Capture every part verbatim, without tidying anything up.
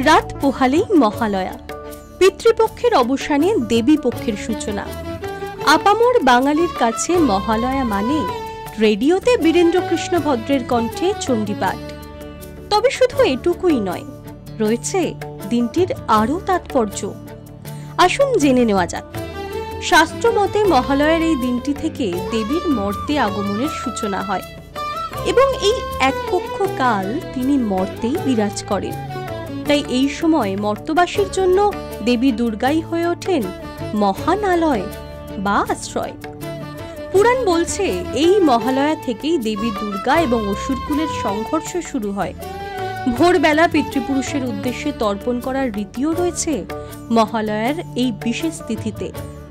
রাত পোহালেই মহালয়া, পিতৃপক্ষের অবসানে দেবী পক্ষের সূচনা। আপামর বাঙালির কাছে মহালয়া মানে রেডিওতে বীরেন্দ্রকৃষ্ণ ভদ্রের কণ্ঠে চণ্ডীপাঠ। তবে শুধু এটুকুই নয়, রয়েছে দিনটির আরও তাৎপর্য। আসুন জেনে নেওয়া যাক। শাস্ত্র মতে মহালয়ার এই দিনটি থেকে দেবীর মর্তে আগমনের সূচনা হয় এবং এই একপক্ষ কাল তিনি মর্তেই বিরাজ করেন। তাই এই সময় মর্তবাসীর জন্য দেবী দুর্গাই হয়ে ওঠেন মহান আলয় বা আশ্রয়। পুরাণ বলছে এই মহালয়া থেকেই দেবী দুর্গা এবং অসুরকুলের সংঘর্ষ শুরু হয়। ভোরবেলা পিতৃপুরুষের উদ্দেশ্যে তর্পণ করার রীতিও রয়েছে মহালয়ার এই বিশেষ তিথিতে।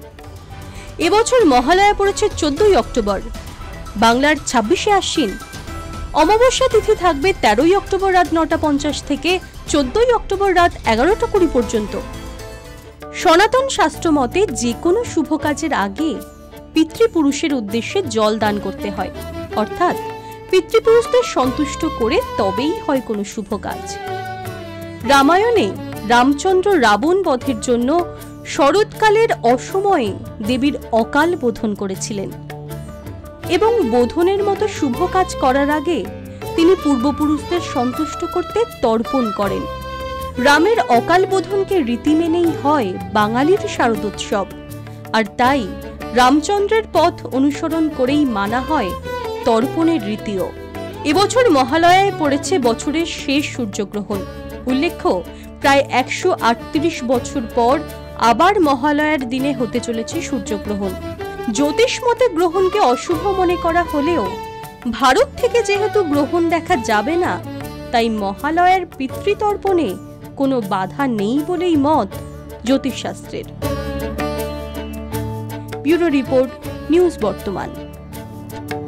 এবছর মহালয়া পড়েছে চোদ্দই অক্টোবর, বাংলার ছাব্বিশে আশ্বিন। অমাবস্যা তিথি থাকবে তেরোই অক্টোবর রাত নটা পঞ্চাশ থেকে চোদ্দই অক্টোবর রাত এগারোটা কুড়ি পর্যন্ত। সনাতন শাস্ত্র মতে যে কোনো শুভ কাজের আগে পিতৃপুরুষের উদ্দেশ্যে জল দান করতে হয়, অর্থাৎ পিতৃপুরুষদের সন্তুষ্ট করে তবেই হয় কোনো শুভ কাজ। রামায়ণে রামচন্দ্র রাবণ বধের জন্য শরৎকালের অসময়ে দেবীর অকাল বোধন করেছিলেন এবং বোধনের মতো শুভ কাজ করার আগে তিনি পূর্বপুরুষদের সন্তুষ্ট করতে তর্পণ করেন। রামের অকাল বোধনকে রীতি মেনেই হয় বাঙালির শারদোৎসব, আর তাই রামচন্দ্রের পথ অনুসরণ করেই মানা হয় তর্পণের রীতিও। এবছর মহালয়ায় পড়েছে বছরের শেষ সূর্যগ্রহণ। উল্লেখ্য, প্রায় একশো আটত্রিশ বছর পর আবার মহালয়ার দিনে হতে চলেছে সূর্যগ্রহণ। জ্যোতিষ মতে গ্রহণকে অশুভ মনে করা হলেও ভারত থেকে যেহেতু গ্রহণ দেখা যাবে না, তাই মহালয়ার পিতৃতর্পণে কোনো বাধা নেই বলেই মত জ্যোতিষশাস্ত্রের। ব্যুরো রিপোর্ট, নিউজ বর্তমান।